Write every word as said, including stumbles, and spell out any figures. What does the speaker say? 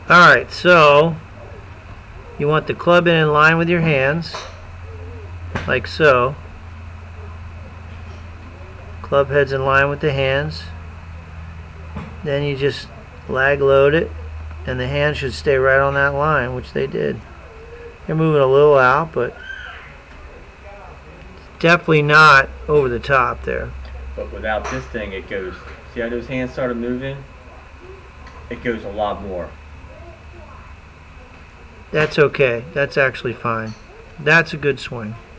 Alright, so you want the club in in line with your hands, like so. Club head's in line with the hands. Then you just lag load it, and the hands should stay right on that line, which they did. They're moving a little out, but definitely not over the top there. But without this thing, it goes. See how those hands started moving? It goes a lot more. That's okay. That's actually fine. That's a good swing.